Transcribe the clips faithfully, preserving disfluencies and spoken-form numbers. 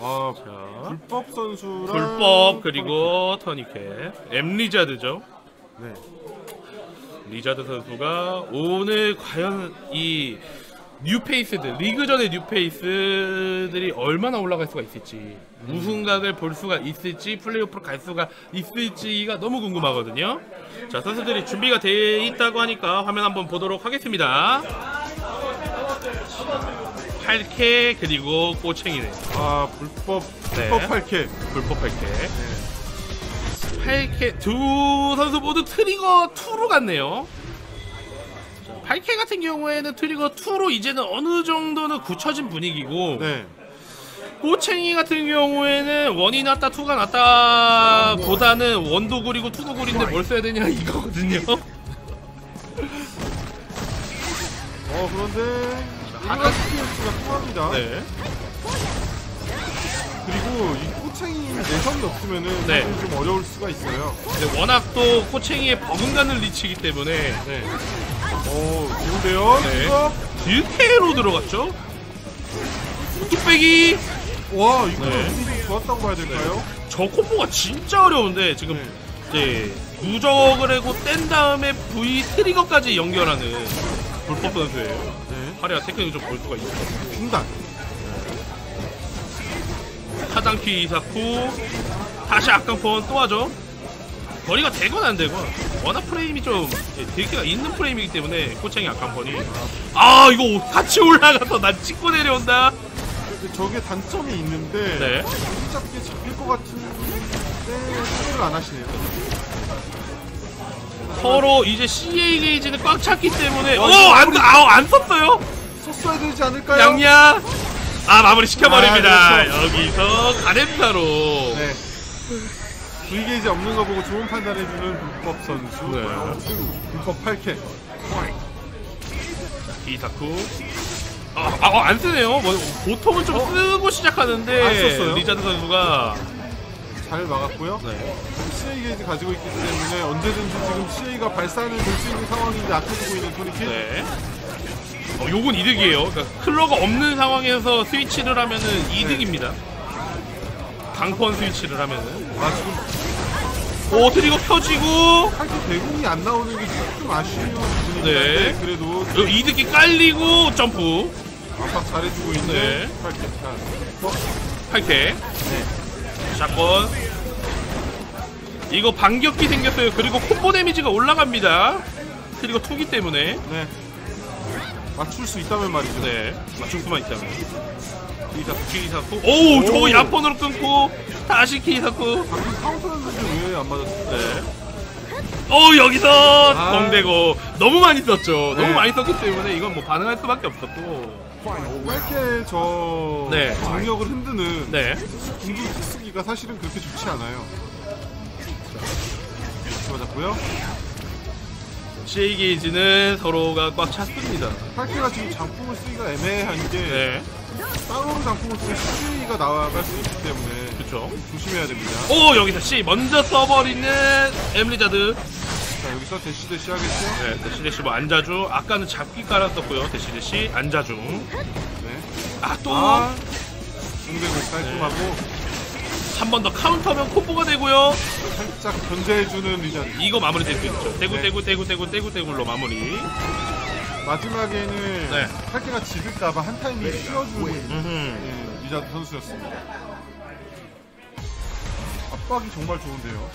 아, 자, 불법 선수랑 불법 그리고 터니켓 M 리자드죠. 네. 리자드 선수가 오늘 과연 이 뉴페이스들, 리그전의 뉴페이스들이 얼마나 올라갈 수가 있을지, 우승각을 볼 수가 있을지, 플레이오프로 갈 수가 있을지가 너무 궁금하거든요. 자, 선수들이 준비가 돼 있다고 하니까 화면 한번 보도록 하겠습니다. 팔 케 그리고 꼬챙이네. 아, 불법 네. 불법 팔 케. 불법 팔 케. 네. 팔 케 두 선수 모두 트리거 이로 갔네요. 팔 케 같은 경우에는 트리거 이로 이제는 어느 정도는 굳혀진 분위기고, 네. 꼬챙이 같은 경우에는 원이 낫다 이가 낫다 보다는 원도 구리고 투도 구리인데 뭘 써야 되냐 이거거든요. 어, 그런데 아까 스피어스가 통합니다. 네. 그리고 이 꼬챙이 내성이 없으면은 네. 좀 어려울 수가 있어요. 근데 워낙 또 꼬챙이의 버금가는 리치이기 때문에. 네. 오, 좋은데요? 네. 이거? 딜케로 들어갔죠? 뚝배기! 와, 이거 네. 네. 좋았다고 봐야 될까요? 저 콤보가 진짜 어려운데 지금 네. 이제 누적을 하고 뗀 다음에 V 트리거까지 연결하는 불법 선수예요. 네. 화려한 테크닉을 좀 볼 수가 있어요. 중단. 타단키 이사쿠 다시 악강폰 또 하죠. 거리가 되건 안 되건 워낙 프레임이 좀 딜기가 있는 프레임이기 때문에 꼬챙이 악강폰이, 아 이거 같이 올라가서 난 찍고 내려온다. 저게 단점이 있는데 네. 잡게 잡힐 것 같은데 생각을 안 하시네요. 서로 이제 씨에이 게이지는 꽉 찼기 때문에 어, 오안 아우 안 썼어요. 썼어야 되지 않을까요? 양야 아 마무리 시켜버립니다. 아, 그렇죠. 여기서 가렘사로. 네. V게이지 없는 거 보고 좋은 판단해주는 불법 선수. 네. 불법 팔 케. 이사쿠 아, 아, 안 쓰네요. 뭐, 보통은 좀 어? 쓰고 시작하는데 안 썼어요? 리자드 선수가 잘 막았고요. 네. 씨에이 게이지 가지고 있기 때문에 언제든지 지금 씨에이가 발산을 될 수 있는 상황인데 아껴두고 있는 토니킥. 네. 어, 요건 이득이에요. 그러니까 클러가 없는 상황에서 스위치를 하면은 이득입니다. 강펀 스위치를 하면은. 아, 지금 오 트리거 펴지고 팔 케 대공이 안 나오는 게 조금 아쉬운 부분인데 네. 그래도 요 이득이 깔리고 점프. 압박 잘해주고 있는 네. 팔 케. 자, 어? 팔 케. 샷건. 이거 반격기 생겼어요. 그리고 콤보 데미지가 올라갑니다. 그리고 투기 때문에. 네. 맞출 수 있다면 말이죠. 네. 맞출 수만 있다면. 키이사쿠, 키이사쿠. 오우, 오. 저거 야폰으로 끊고 다시 키이사쿠. 방금 카운터였는데 왜 안 맞았어요? 네. 어 여기서 아. 동대고 너무 많이 썼죠. 네. 너무 많이 썼기 때문에 이건 뭐 반응할 수밖에 없었고. 이렇게 저 네. 정력을 흔드는 네. 공중 특수기가 사실은 그렇게 좋지 않아요. 맞았고요. 씨에이 게이지는 서로가 꽉 찼습니다. 팔 케가 지금 장풍을 쓰기가 애매한 게 네. 따로 장풍을 쓰면 씨에이가 나갈 수 있기 때문에 그쵸. 조심해야 됩니다. 오 여기서 C 먼저 써버리는 엠리자드. 자, 여기서 대시 대시 하겠죠? 네, 대시대시 뭐 안자주. 아까는 잡기 깔았었고요. 대시대시 안자주. 네. 아 또 아, 중대공 깔끔하고 한 번 더 카운터면 콤보가 되고요. 살짝 견제해주는 리자드. 이거 마무리 될 수 있죠. 떼구 네. 떼구 떼구 떼구 떼구 떼구로 마무리. 마지막에는 네. 팔 케가 지을까봐 한 타이밍 쉬어주는 음흠. 네, 리자드 선수였습니다. 압박이 정말 좋은데요.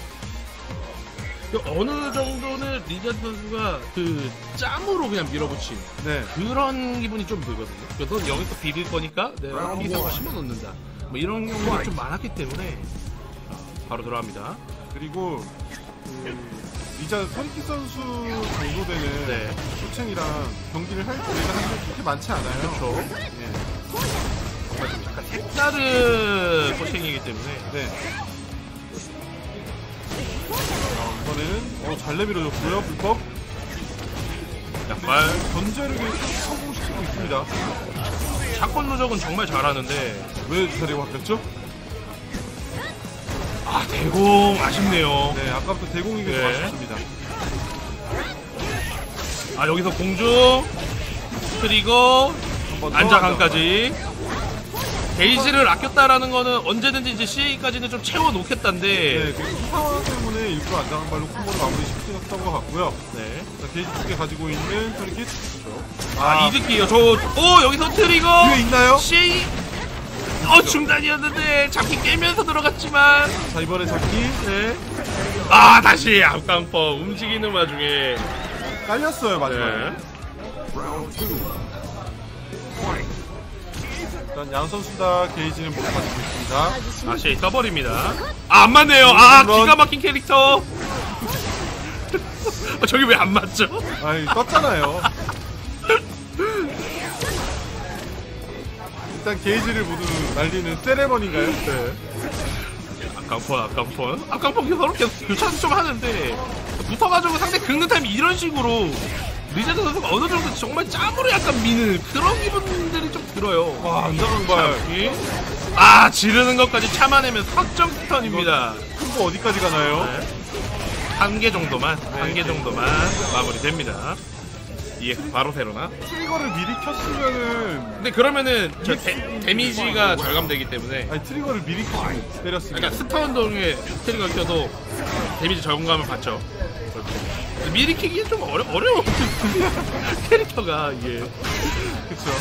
어느 정도는 리자드 선수가 그 짬으로 그냥 밀어붙인 네. 그런 기분이 좀 들거든요. 그래서 여기서 비빌 거니까 내가 기사가 심어 놓는다. 뭐 이런 경우가 좀 많았기 때문에 바로 들어갑니다. 그리고 그 리자 손키 선수 정도 되는 네. 쇼첸이랑 경기를 할 기회가 사실 그렇게 많지 않아요. 그렇죠. 네. 정말 좀 약간 색다른 포싱이기 때문에. 네. 어, 이번에는 어, 잘 내밀어줬고요. 불법 약발 견제를 계속 성공시키고 있습니다. 샷건 누적은 정말 잘하는데 왜 자리가 바뀌었죠? 아 대공 아쉽네요. 네, 아까부터 대공이 계속 네. 아쉽습니다. 아 여기서 공중 트리거 한번 더 안자강까지. 게이지를 아꼈다라는 거는 언제든지 이제 씨에이까지는 좀 채워 놓겠다는데. 네, 그 상황 때문에 일부러 안장한 발로 콤보를 마무리 시켰던 것 같고요. 네. 자, 게이지 두 개 가지고 있는 토니킷. 아, 이득이에요. 저, 오, 여기서 트리거. 뒤에 있나요? 씨에이. 어, 중단이었는데 잡기 깨면서 들어갔지만. 자, 이번에 잡기. 네. 아, 다시 앞강퍼 움직이는 와중에. 깔렸어요, 마지막에. 네. 일단 양 선수 다 게이지는 못 가지고 있습니다. 아, 씨에이 써버립니다. 아, 안 맞네요. 아, 이건- 기가 막힌 캐릭터. 아, 저기 왜 안 맞죠? 아니, 떴잖아요. 일단 게이지를 모두 날리는 세레머니인가요? 네. 앞강퍼, 앞강퍼. 앞강퍼 서로 계속 교차도 좀 하는데 붙어가지고 상대 긁는 타임이 이런 식으로 리자드 선수가 어느 정도 정말 짬으로 약간 미는 그런 기분들이 좀 들어요. 와, 안정발. 이- 아, 지르는 것까지 참아내면 확정 스턴입니다. 콤보 어디까지 가나요? 한 개 정도만, 한 네. 개 정도만 마무리됩니다. 이게 바로 세로나? 트리거를 미리 켰으면은. 근데 그러면은 저 데, 데미지가 절감되기 때문에 아니, 트리거를 미리 켜고 때렸습니다. 그러니까 스턴 동에 트리거 켜도 데미지 절감을 받죠. 근데 미리 키기 좀 어려, 어려워. 캐릭터가 이게. 그쵸.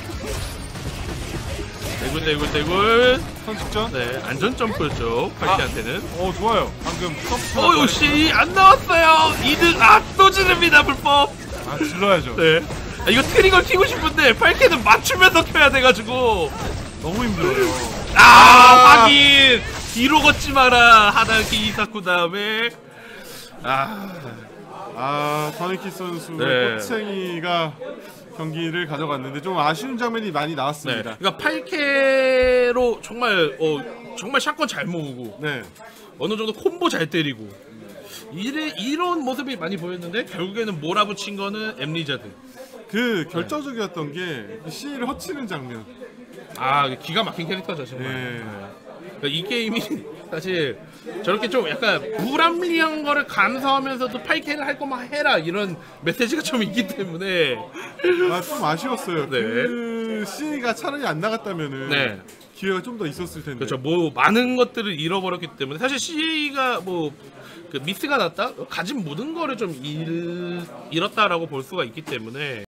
대굴 대굴 대굴. 선축전? 네, 안전 점프였죠. 팔키한테는. 어, 좋아요. 방금 점프. 어, 역시 안 나왔어요. 이득. 아, 또 지릅니다, 불법. 아, 질러야죠. 네. 아, 이거 트리거 키고 싶은데 팔키는 맞추면서 켜야 돼가지고. 너무 힘들어요. 아, 아. 확인. 뒤로 걷지 마라. 하다키 이사쿠 다음에. 아, 아, 터니키 선수의 네. 꼬챙이가 경기를 가져갔는데 좀 아쉬운 장면이 많이 네. 나왔습니다. 그러니까 팔 케이로 정말 어 정말 샷건 잘 모으고 네. 어느 정도 콤보 잘 때리고 이래 이런 모습이 많이 보였는데 결국에는 몰아붙인 거는 엠리자드. 그 결정적이었던 게 씨를 허치는 장면. 아, 기가 막힌 캐릭터죠 정말. 네. 그러니까 이 게임이 사실 저렇게 좀 약간 불합리한 거를 감수하면서도 팔 케이를 할 거면 해라 이런 메시지가 좀 있기 때문에. 아, 좀 아쉬웠어요. 네. 그 씨가 차라리 안 나갔다면은 네. 기회가 좀 더 있었을 텐데. 그렇죠. 뭐 많은 것들을 잃어버렸기 때문에 사실 씨에이가 뭐 그 미스가 났다 가진 모든 거를 좀 잃, 잃었다라고 볼 수가 있기 때문에.